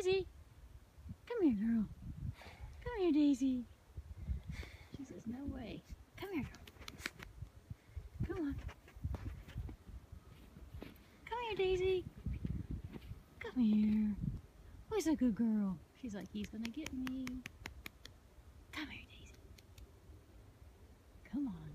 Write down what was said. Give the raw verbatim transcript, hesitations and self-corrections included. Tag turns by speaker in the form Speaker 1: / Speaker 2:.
Speaker 1: Daisy, come here, girl. Come here, Daisy. She says, no way. Come here, girl. Come on. Come here, Daisy. Come here. Who's a good girl? She's like, he's gonna get me. Come here, Daisy. Come on.